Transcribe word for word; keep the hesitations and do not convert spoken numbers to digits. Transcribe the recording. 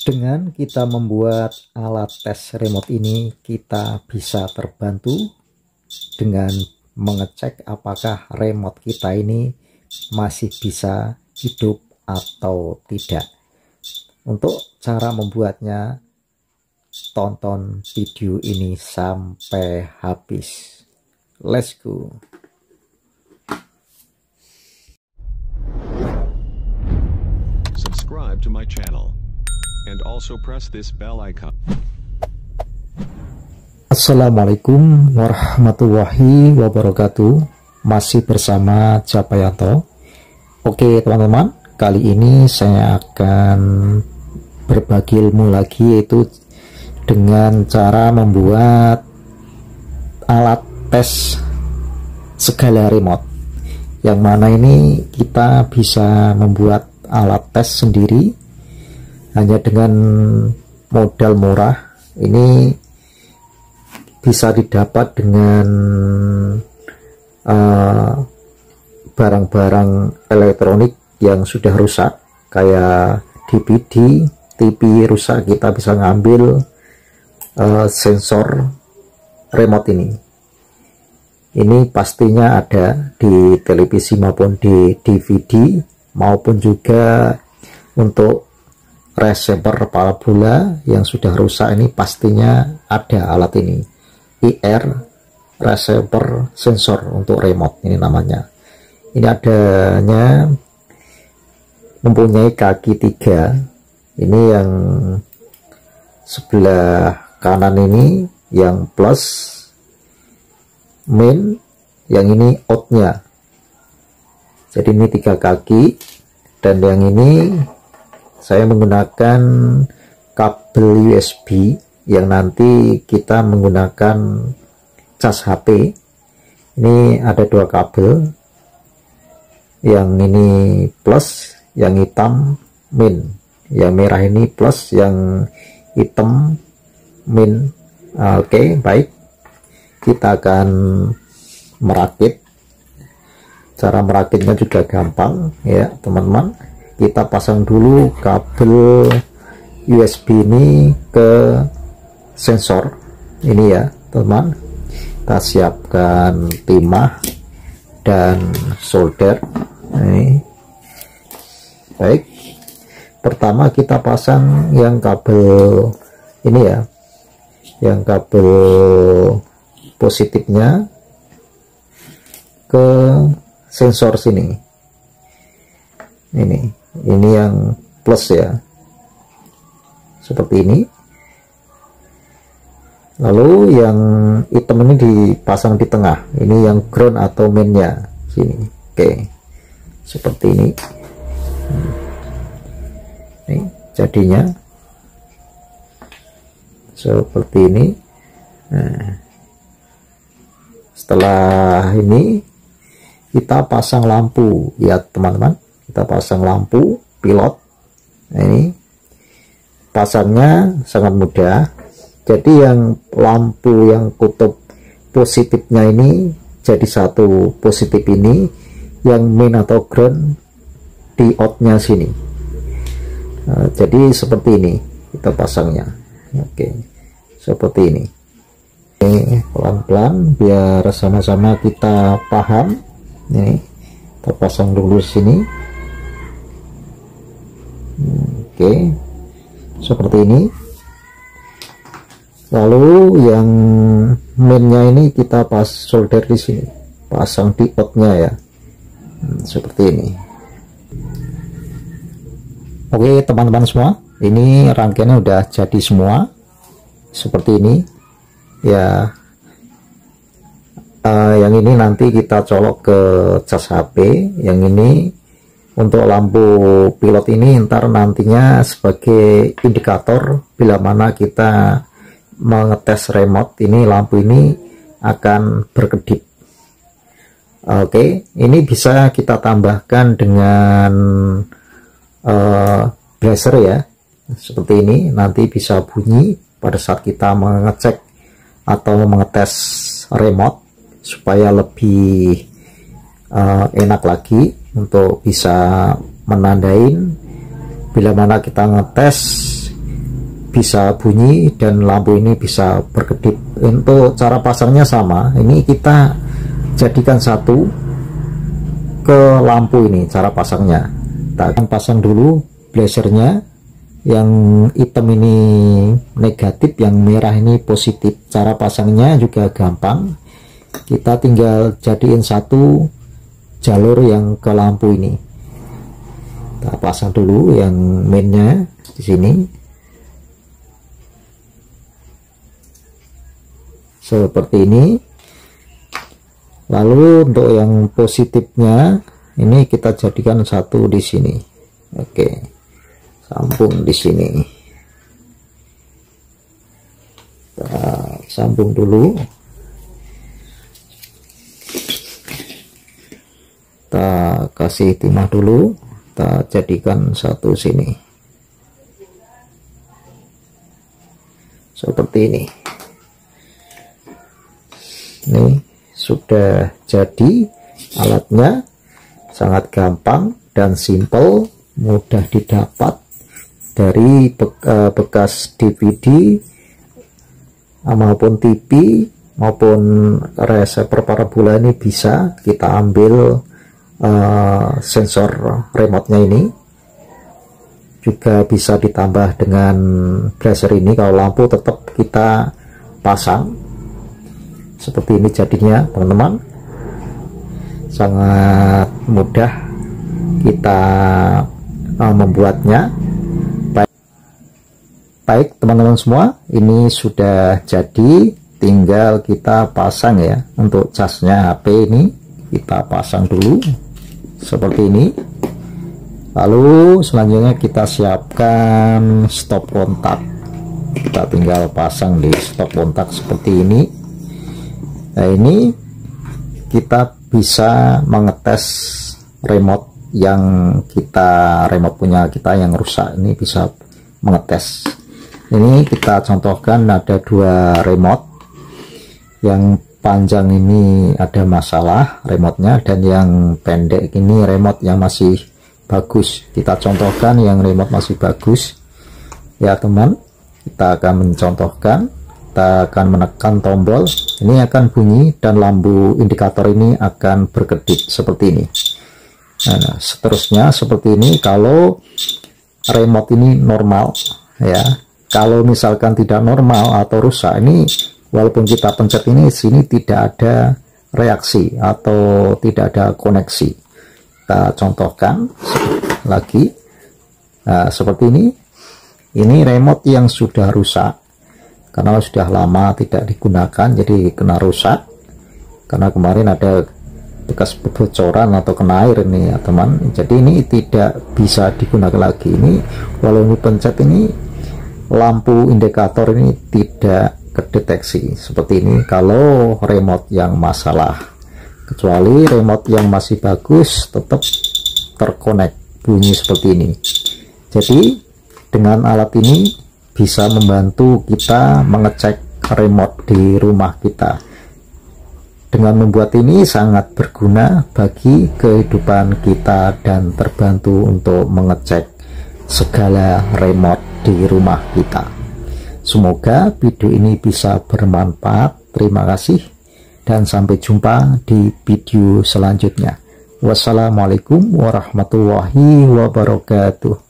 Dengan kita membuat alat tes remote ini, kita bisa terbantu dengan mengecek apakah remote kita ini masih bisa hidup atau tidak. Untuk cara membuatnya, tonton video ini sampai habis. Let's go. Subscribe to my channel and also press this bell icon. Assalamualaikum warahmatullahi wabarakatuh. Masih bersama Japayanto. Oke teman-teman, kali ini saya akan berbagi ilmu lagi, yaitu dengan cara membuat alat tes segala remote, yang mana ini kita bisa membuat alat tes sendiri hanya dengan modal murah. Ini bisa didapat dengan barang-barang uh, elektronik yang sudah rusak, kayak D V D, T V rusak, kita bisa ngambil uh, sensor remote ini. Ini pastinya ada di televisi maupun di D V D, maupun juga untuk receiver parabola yang sudah rusak, ini pastinya ada alat ini, I R receiver sensor untuk remote ini namanya. Ini adanya mempunyai kaki tiga. Ini yang sebelah kanan ini yang plus main, yang ini outnya. Jadi ini tiga kaki, dan yang ini saya menggunakan kabel U S B yang nanti kita menggunakan cas H P. Ini ada dua kabel, yang ini plus, yang hitam min, yang merah ini plus, yang hitam min. Oke, baik, kita akan merakit. Cara merakitnya juga gampang ya teman-teman. Kita pasang dulu kabel U S B ini ke sensor ini ya teman. Kita siapkan timah dan solder ini. Baik, pertama kita pasang yang kabel ini ya, yang kabel positifnya ke sensor sini. Ini ini yang plus ya, seperti ini. Lalu yang hitam ini dipasang di tengah, ini yang ground atau mainnya sini. Oke, seperti ini. Ini jadinya seperti ini. Nah, setelah ini kita pasang lampu ya teman-teman. Kita pasang lampu pilot. Nah, ini pasangnya sangat mudah. Jadi yang lampu yang kutub positifnya ini jadi satu positif ini, yang main atau ground di outnya sini. Nah, jadi seperti ini kita pasangnya. Oke, seperti ini. Oke, pelan-pelan biar sama-sama kita paham. Ini kita pasang dulu sini. Oke, seperti ini. Lalu yang mainnya ini kita pas solder di sini, pasang di outnya ya. Hmm, seperti ini. Oke teman-teman semua, ini rangkaiannya udah jadi semua seperti ini ya. Uh, yang ini nanti kita colok ke cas H P. Yang ini untuk lampu pilot ini ntar nantinya sebagai indikator bila mana kita mengetes remote ini, lampu ini akan berkedip. Oke, ini bisa kita tambahkan dengan uh, buzzer ya, seperti ini. Nanti bisa bunyi pada saat kita mengecek atau mengetes remote, supaya lebih uh, enak lagi untuk bisa menandain bila mana kita ngetes bisa bunyi dan lampu ini bisa berkedip. Untuk cara pasangnya sama, ini kita jadikan satu ke lampu ini cara pasangnya. Kita akan pasang dulu blazernya, yang hitam ini negatif, yang merah ini positif. Cara pasangnya juga gampang, kita tinggal jadiin satu jalur yang ke lampu ini. Kita pasang dulu yang mainnya di sini seperti ini. Lalu untuk yang positifnya ini kita jadikan satu di sini. Oke, sambung di sini. Kita sambung dulu. Kita kasih timah dulu. Kita jadikan satu sini. Seperti ini. Ini sudah jadi alatnya, sangat gampang dan simple, mudah didapat dari bekas D V D maupun T V maupun receiver parabola. Ini bisa kita ambil uh, sensor remote-nya ini, juga bisa ditambah dengan blazer ini. Kalau lampu tetap kita pasang seperti ini jadinya, teman-teman. Sangat mudah kita uh, membuatnya. Baik, baik teman-teman semua, ini sudah jadi, tinggal kita pasang ya. Untuk casnya H P ini kita pasang dulu seperti ini. Lalu selanjutnya kita siapkan stop kontak. Kita tinggal pasang di stop kontak seperti ini. Nah, ini kita bisa mengetes remote yang kita remote punya kita yang rusak, ini bisa mengetes. Ini kita contohkan ada dua remote, yang panjang ini ada masalah remote-nya, dan yang pendek ini remote yang masih bagus. Kita contohkan yang remote masih bagus ya teman. Kita akan mencontohkan, kita akan menekan tombol, ini akan bunyi dan lampu indikator ini akan berkedip seperti ini. Nah, seterusnya seperti ini kalau remote ini normal ya. Kalau misalkan tidak normal atau rusak, ini walaupun kita pencet ini, sini tidak ada reaksi atau tidak ada koneksi. Kita contohkan lagi. Nah, seperti ini. Ini remote yang sudah rusak karena sudah lama tidak digunakan, jadi kena rusak karena kemarin ada bekas bocoran atau kena air ini ya teman. Jadi ini tidak bisa digunakan lagi. Ini walau ini pencet, ini lampu indikator ini tidak kedeteksi seperti ini kalau remote yang masalah. Kecuali remote yang masih bagus tetap terkonek bunyi seperti ini. Jadi dengan alat ini bisa membantu kita mengecek remote di rumah kita. Dengan membuat ini sangat berguna bagi kehidupan kita dan terbantu untuk mengecek segala remote di rumah kita. Semoga video ini bisa bermanfaat. Terima kasih dan sampai jumpa di video selanjutnya. Wassalamualaikum warahmatullahi wabarakatuh.